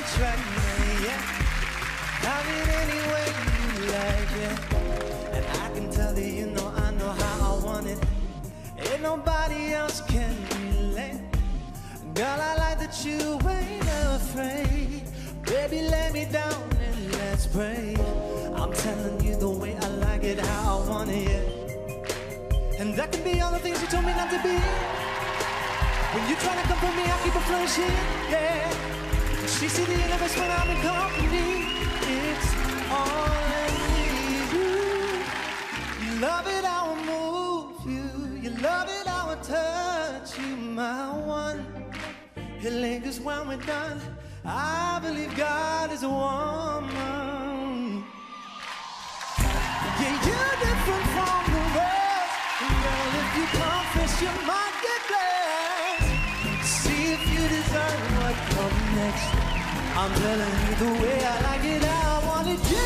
track, yeah. Have it any way you like, yeah. And I can tell that you know I know how I want it. Ain't nobody else can relate. Girl, I like that you ain't afraid. Baby, lay me down and let's pray. I'm telling you the way I like it, how I want it, yeah. And that can be all the things you told me not to be. When you try to come for me, I keep it flourishing, yeah. She see the universe when I'm in company. It's all I need. You love it how I move you. You love it how I touch you, my one. It lingers when we're done. I believe God is a woman. Yeah, you're different from the rest. Girl, if you confess, you might get blessed. See if you deserve what comes next. I'm telling you the way I like it, how I want it, yeah.